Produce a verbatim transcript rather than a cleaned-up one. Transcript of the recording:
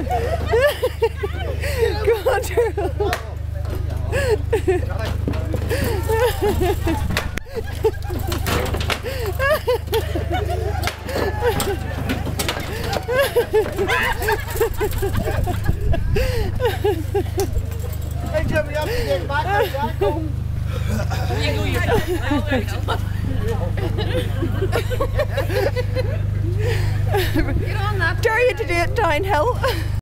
Go on, Drew. Hey, Jimmy, up to get back there, Jack. You go yourself. Get on that. Dare you to do it downhill.